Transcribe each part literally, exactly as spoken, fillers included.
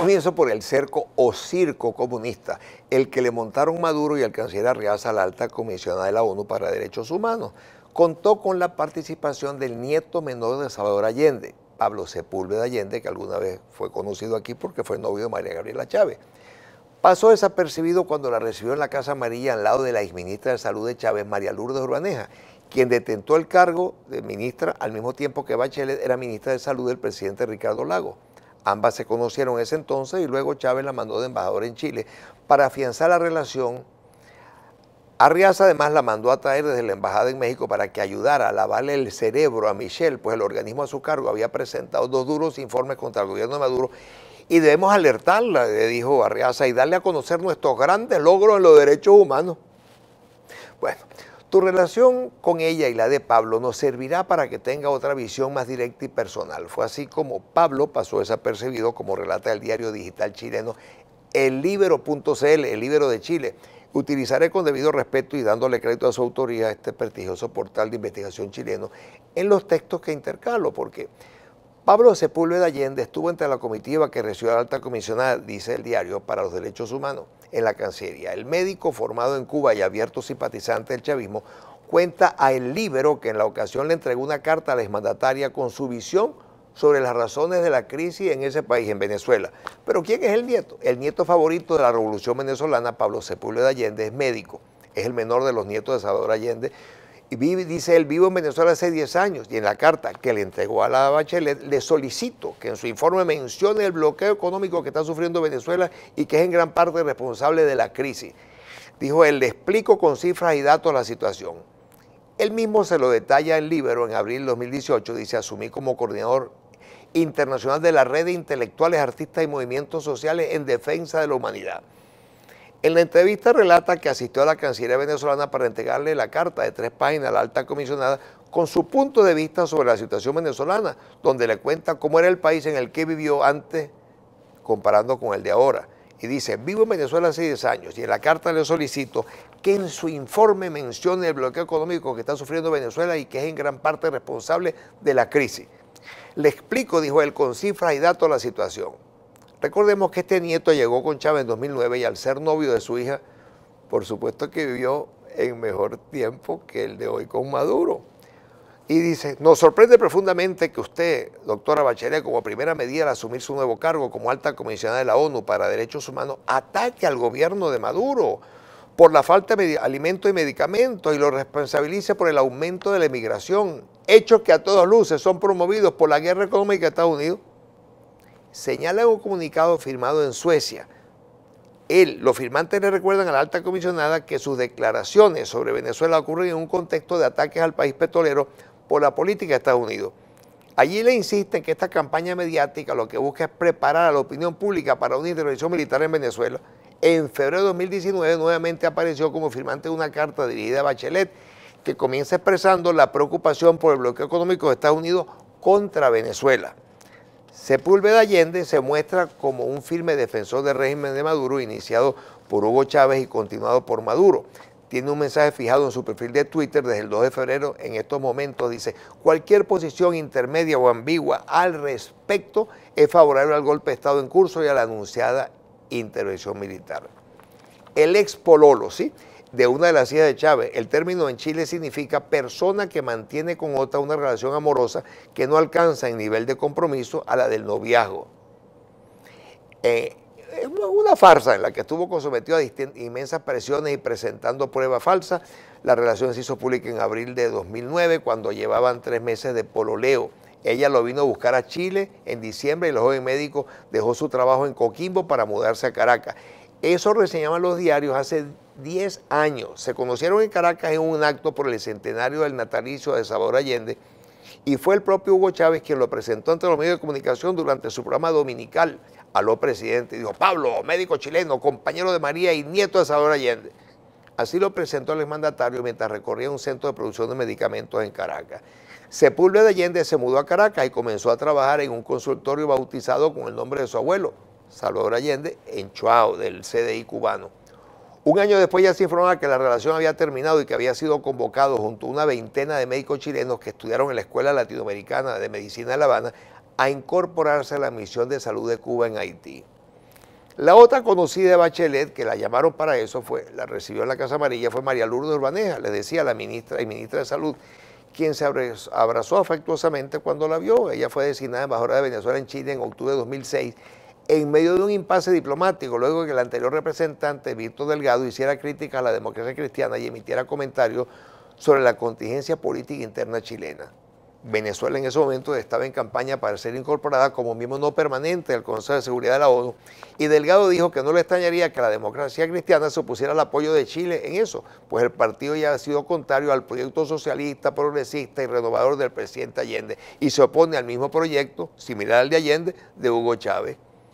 Comienzo por el cerco o circo comunista, el que le montaron Maduro y el canciller Arriaza a la alta comisionada de la ONU para Derechos Humanos. Contó con la participación del nieto menor de Salvador Allende, Pablo Sepúlveda Allende, que alguna vez fue conocido aquí porque fue novio de María Gabriela Chávez. Pasó desapercibido cuando la recibió en la Casa Amarilla al lado de la exministra de Salud de Chávez, María Lourdes Urbaneja, quien detentó el cargo de ministra al mismo tiempo que Bachelet era ministra de Salud del presidente Ricardo Lagos. Ambas se conocieron en ese entonces y luego Chávez la mandó de embajadora en Chile para afianzar la relación. Arriaza además la mandó a traer desde la embajada en México para que ayudara a lavarle el cerebro a Michelle, pues el organismo a su cargo había presentado dos duros informes contra el gobierno de Maduro y debemos alertarla, le dijo Arriaza, y darle a conocer nuestros grandes logros en los derechos humanos. Bueno, tu relación con ella y la de Pablo nos servirá para que tenga otra visión más directa y personal. Fue así como Pablo pasó desapercibido, como relata el diario digital chileno El Libero punto c l, El Libero de Chile. Utilizaré con debido respeto y dándole crédito a su autoría a este prestigioso portal de investigación chileno en los textos que intercalo, porque Pablo Sepúlveda Allende estuvo entre la comitiva que recibió a la alta comisionada, dice el diario, para los derechos humanos en la Cancillería. El médico formado en Cuba y abierto simpatizante del chavismo cuenta a El Libero que en la ocasión le entregó una carta a la exmandataria con su visión sobre las razones de la crisis en ese país, en Venezuela. Pero ¿quién es el nieto? El nieto favorito de la revolución venezolana, Pablo Sepúlveda Allende, es médico. Es el menor de los nietos de Salvador Allende. Y vive, dice él, vivo en Venezuela hace diez años y en la carta que le entregó a la Bachelet le solicito que en su informe mencione el bloqueo económico que está sufriendo Venezuela y que es en gran parte responsable de la crisis. Dijo él, le explico con cifras y datos la situación. Él mismo se lo detalla en Libero en abril de dos mil dieciocho, dice, asumí como coordinador internacional de la red de intelectuales, artistas y movimientos sociales en defensa de la humanidad. En la entrevista relata que asistió a la Cancillería venezolana para entregarle la carta de tres páginas a la alta comisionada con su punto de vista sobre la situación venezolana, donde le cuenta cómo era el país en el que vivió antes, comparando con el de ahora. Y dice, vivo en Venezuela hace diez años y en la carta le solicito que en su informe mencione el bloqueo económico que está sufriendo Venezuela y que es en gran parte responsable de la crisis. Le explico, dijo él, con cifras y datos la situación. Recordemos que este nieto llegó con Chávez en dos mil nueve y al ser novio de su hija, por supuesto que vivió en mejor tiempo que el de hoy con Maduro. Y dice, nos sorprende profundamente que usted, doctora Bachelet, como primera medida al asumir su nuevo cargo como alta comisionada de la ONU para Derechos Humanos, ataque al gobierno de Maduro por la falta de alimentos y medicamentos y lo responsabilice por el aumento de la emigración, hechos que a todas luces son promovidos por la guerra económica de Estados Unidos. Señala en un comunicado firmado en Suecia. Él, los firmantes le recuerdan a la alta comisionada que sus declaraciones sobre Venezuela ocurren en un contexto de ataques al país petrolero por la política de Estados Unidos. Allí le insisten que esta campaña mediática lo que busca es preparar a la opinión pública para una intervención militar en Venezuela. En febrero de dos mil diecinueve nuevamente apareció como firmante de una carta dirigida a Bachelet que comienza expresando la preocupación por el bloqueo económico de Estados Unidos contra Venezuela. Sepúlveda Allende se muestra como un firme defensor del régimen de Maduro iniciado por Hugo Chávez y continuado por Maduro. Tiene un mensaje fijado en su perfil de Twitter desde el dos de febrero. En estos momentos dice, cualquier posición intermedia o ambigua al respecto es favorable al golpe de Estado en curso y a la anunciada intervención militar. El ex pololo, ¿sí?, de una de las hijas de Chávez. El término en Chile significa persona que mantiene con otra una relación amorosa que no alcanza en nivel de compromiso a la del noviazgo. Eh, es una farsa en la que estuvo sometido a inmensas presiones y presentando pruebas falsas. La relación se hizo pública en abril de dos mil nueve, cuando llevaban tres meses de pololeo. Ella lo vino a buscar a Chile en diciembre y el joven médico dejó su trabajo en Coquimbo para mudarse a Caracas. Eso reseñaban los diarios hace diez años. Se conocieron en Caracas en un acto por el centenario del natalicio de Salvador Allende y fue el propio Hugo Chávez quien lo presentó ante los medios de comunicación durante su programa dominical. Aló, presidente, dijo, Pablo, médico chileno, compañero de María y nieto de Salvador Allende. Así lo presentó el exmandatario mientras recorría un centro de producción de medicamentos en Caracas. Sepúlveda Allende se mudó a Caracas y comenzó a trabajar en un consultorio bautizado con el nombre de su abuelo, Salvador Allende, en Chuao, del C D I cubano. Un año después ya se informaba que la relación había terminado y que había sido convocado junto a una veintena de médicos chilenos que estudiaron en la Escuela Latinoamericana de Medicina de La Habana a incorporarse a la misión de salud de Cuba en Haití. La otra conocida de Bachelet, que la llamaron para eso, fue, la recibió en la Casa Amarilla, fue María Lourdes Urbaneja, le decía la ministra y ministra de Salud, quien se abrazó afectuosamente cuando la vio. Ella fue designada embajadora de Venezuela en Chile en octubre de dos mil seis, en medio de un impasse diplomático, luego de que el anterior representante, Víctor Delgado, hiciera crítica a la democracia cristiana y emitiera comentarios sobre la contingencia política interna chilena. Venezuela en ese momento estaba en campaña para ser incorporada como miembro no permanente del Consejo de Seguridad de la ONU, y Delgado dijo que no le extrañaría que la democracia cristiana se opusiera al apoyo de Chile en eso, pues el partido ya ha sido contrario al proyecto socialista, progresista y renovador del presidente Allende, y se opone al mismo proyecto, similar al de Allende, de Hugo Chávez.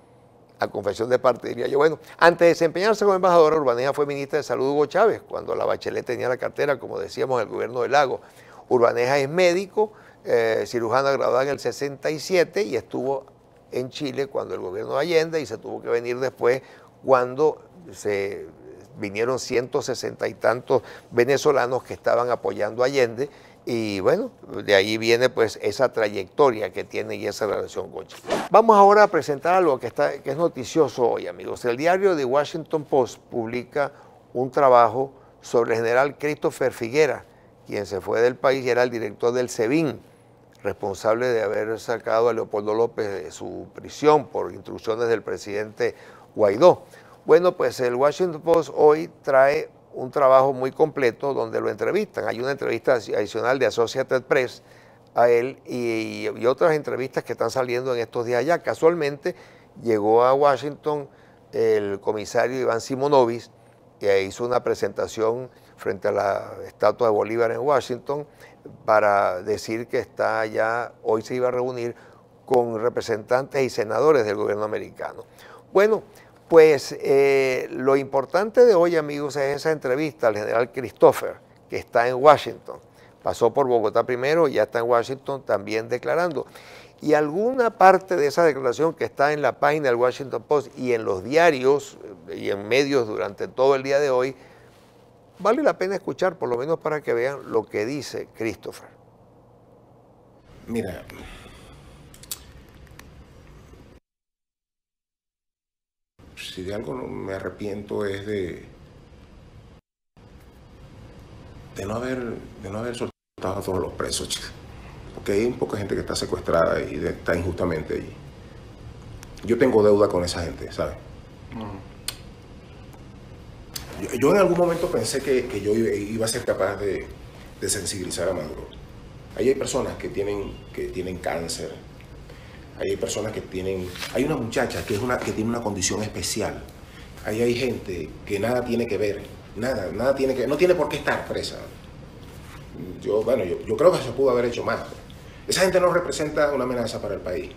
A confesión de parte, diría yo. Bueno, antes de desempeñarse como embajadora, Urbaneja fue ministra de Salud de Hugo Chávez, cuando la Bachelet tenía la cartera, como decíamos, del gobierno de Lagos. Urbaneja es médico, eh, cirujana graduada en el sesenta y siete y estuvo en Chile cuando el gobierno de Allende, y se tuvo que venir después cuando se vinieron ciento sesenta y tantos venezolanos que estaban apoyando a Allende. Y bueno, de ahí viene pues esa trayectoria que tiene y esa relación con Chile. Vamos ahora a presentar algo que, está, que es noticioso hoy, amigos. El diario The Washington Post publica un trabajo sobre el general Christopher Figuera, quien se fue del país y era el director del SEBIN, responsable de haber sacado a Leopoldo López de su prisión por instrucciones del presidente Guaidó. Bueno, pues el Washington Post hoy trae un trabajo muy completo donde lo entrevistan. Hay una entrevista adicional de Associated Press a él y, y otras entrevistas que están saliendo en estos días ya. Casualmente llegó a Washington el comisario Iván Simonovic, que hizo una presentación frente a la estatua de Bolívar en Washington para decir que está ya, hoy se iba a reunir con representantes y senadores del gobierno americano. Bueno, pues eh, lo importante de hoy, amigos, es esa entrevista al general Christopher, que está en Washington. Pasó por Bogotá primero y ya está en Washington también declarando. Y alguna parte de esa declaración que está en la página del Washington Post y en los diarios y en medios durante todo el día de hoy, vale la pena escuchar, por lo menos para que vean lo que dice Christopher. Mira, si de algo me arrepiento es de, de, no haber, de no haber soltado a todos los presos, chicos. Porque hay poca gente que está secuestrada y de, está injustamente allí. Yo tengo deuda con esa gente, ¿sabes? Uh-huh. yo, yo en algún momento pensé que, que yo iba a ser capaz de, de sensibilizar a Maduro. Ahí hay personas que tienen, que tienen cáncer. Ahí hay personas que tienen... Hay una muchacha que, es una, que tiene una condición especial. Ahí hay gente que nada tiene que ver. Nada, nada tiene que... No tiene por qué estar presa. Yo, bueno, yo, yo creo que se pudo haber hecho más. Esa gente no representa una amenaza para el país.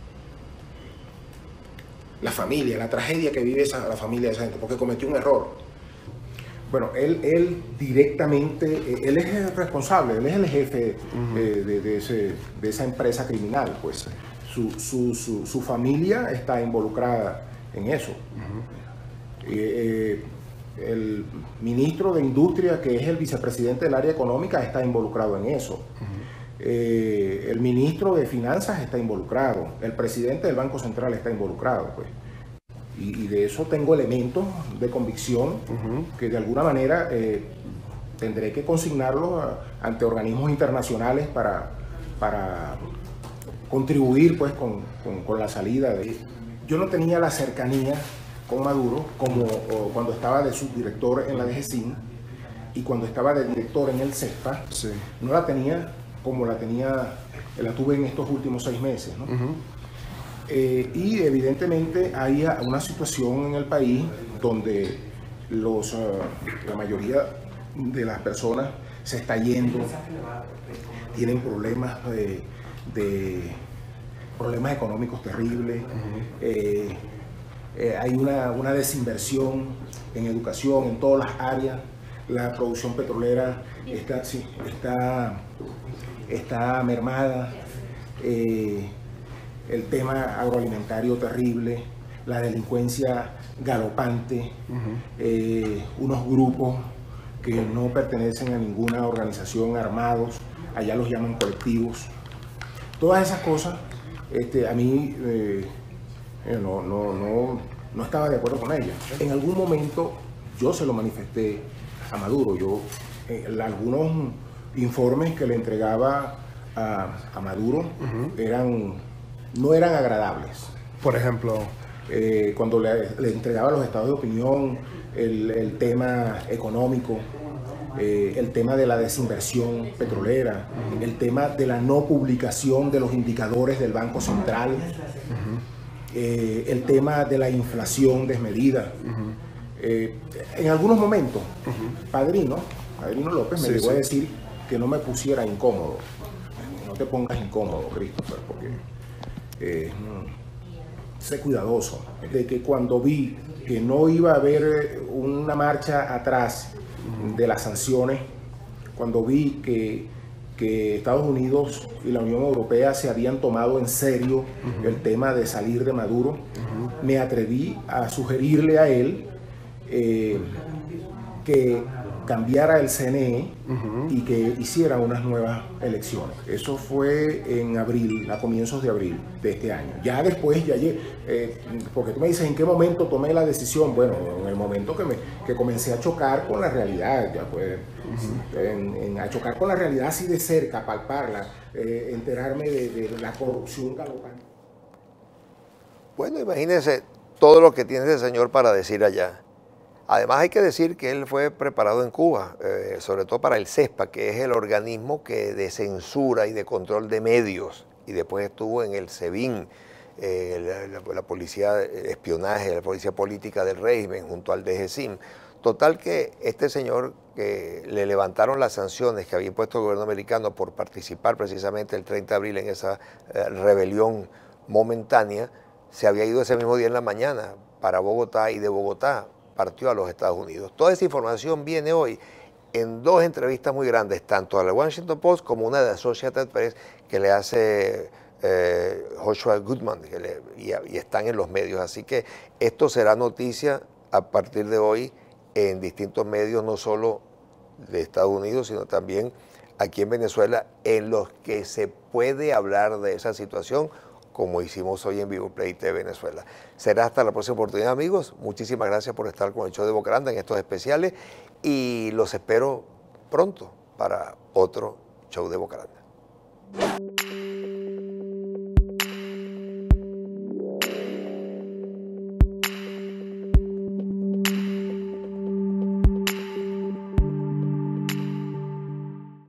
La familia, la tragedia que vive esa, la familia de esa gente, porque cometió un error. Bueno, él, él directamente, él es el responsable, él es el jefe uh-huh. eh, de, de, ese, de esa empresa criminal, pues. Su, su, su, su familia está involucrada en eso. Uh-huh. eh, el ministro de Industria, que es el vicepresidente del área económica, está involucrado en eso. Uh-huh. eh, el ministro de Finanzas está involucrado. El presidente del Banco Central está involucrado, pues. Y, y de eso tengo elementos de convicción uh-huh. que de alguna manera eh, tendré que consignarlos a, ante organismos internacionales para, para contribuir pues, con, con, con la salida de... Yo no tenía la cercanía con Maduro como cuando estaba de subdirector en la D G C I N y cuando estaba de director en el CESPA, sí. No la tenía como la tenía, la tuve en estos últimos seis meses, ¿no? Uh-huh. Eh, y evidentemente hay una situación en el país donde los, uh, la mayoría de las personas se está yendo, tienen problemas de, de problemas económicos terribles, uh-huh. eh, eh, hay una, una desinversión en educación, en todas las áreas, la producción petrolera está, sí, está, está mermada, eh, el tema agroalimentario terrible, la delincuencia galopante, uh-huh. eh, unos grupos que no pertenecen a ninguna organización armados, allá los llaman colectivos. Todas esas cosas este, a mí eh, no, no, no, no estaba de acuerdo con ella. En algún momento yo se lo manifesté a Maduro. Yo, eh, algunos informes que le entregaba a, a Maduro uh-huh. eran, no eran agradables. Por ejemplo, eh, cuando le, le entregaba los estados de opinión, el, el tema económico, eh, el tema de la desinversión petrolera, uh-huh. el tema de la no publicación de los indicadores del Banco Central, uh-huh. eh, el tema de la inflación desmedida. Uh-huh. eh, en algunos momentos, uh-huh. Padrino, Padrino López me sí, llegó sí. a decir que no me pusiera incómodo. No te pongas incómodo, Christopher, porque eh, sé cuidadoso. De que cuando vi que no iba a haber una marcha atrás de las sanciones, cuando vi que, que Estados Unidos y la Unión Europea se habían tomado en serio uh-huh. el tema de salir de Maduro, uh-huh. me atreví a sugerirle a él eh, que cambiara el C N E uh-huh. y que hiciera unas nuevas elecciones. Eso fue en abril, a comienzos de abril de este año. Ya después, ya eh, porque tú me dices, ¿en qué momento tomé la decisión? Bueno, en el momento que, me, que comencé a chocar con la realidad, ya pues, uh-huh. en, en, a chocar con la realidad así de cerca, palparla, eh, enterarme de, de la corrupción galopante. Bueno, imagínense todo lo que tiene ese señor para decir allá. Además hay que decir que él fue preparado en Cuba, eh, sobre todo para el CESPA, que es el organismo que de censura y de control de medios, y después estuvo en el SEBIN, eh, la, la, la policía de espionaje, la policía política del régimen, junto al D G S I M. Total que este señor que le levantaron las sanciones que había impuesto el gobierno americano por participar precisamente el treinta de abril en esa eh, rebelión momentánea, se había ido ese mismo día en la mañana para Bogotá y de Bogotá partió a los Estados Unidos. Toda esa información viene hoy en dos entrevistas muy grandes, tanto a la Washington Post como una de Associated Press que le hace eh, Joshua Goodman, que le, y, y están en los medios. Así que esto será noticia a partir de hoy en distintos medios, no solo de Estados Unidos, sino también aquí en Venezuela, en los que se puede hablar de esa situación, como hicimos hoy en Vivo Play T V Venezuela. Será hasta la próxima oportunidad, amigos. Muchísimas gracias por estar con el show de Bocaranda en estos especiales y los espero pronto para otro show de Bocaranda.